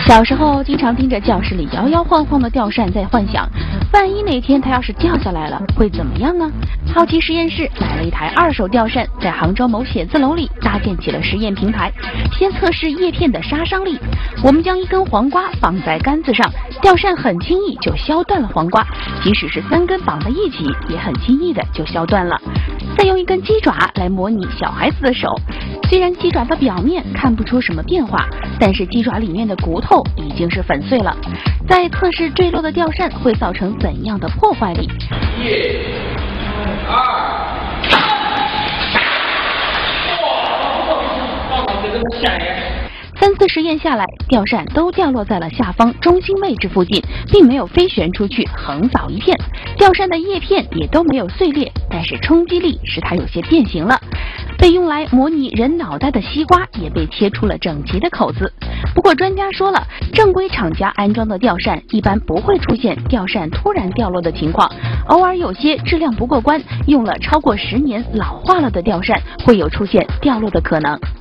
小时候经常盯着教室里摇摇晃晃的吊扇，在幻想，万一哪天它要是掉下来了，会怎么样呢？好奇实验室买了一台2手吊扇，在杭州某写字楼里搭建起了实验平台，先测试叶片的杀伤力。我们将一根黄瓜绑在杆子上，吊扇很轻易就削断了黄瓜，即使是3根绑在一起，也很轻易的就削断了。再用一根鸡爪来模拟小孩子的手，虽然鸡爪的表面看不出什么变化，但是鸡爪里面的骨头已经是粉碎了。在测试坠落的吊扇会造成怎样的破坏力？1、2、3次实验下来，吊扇都掉落在了下方中心位置附近，并没有飞旋出去横扫一片。吊扇的叶片也都没有碎裂，但是冲击力使它有些变形了。被用来模拟人脑袋的西瓜也被切出了整齐的口子。不过专家说了，正规厂家安装的吊扇一般不会出现吊扇突然掉落的情况，偶尔有些质量不过关，用了超过10年老化了的吊扇会有出现掉落的可能。